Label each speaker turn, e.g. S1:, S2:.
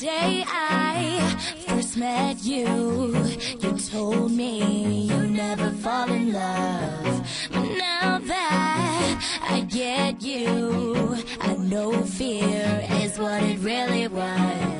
S1: day I first met you, you told me you never fall in love. But now that I get you, I know fear is what it really was.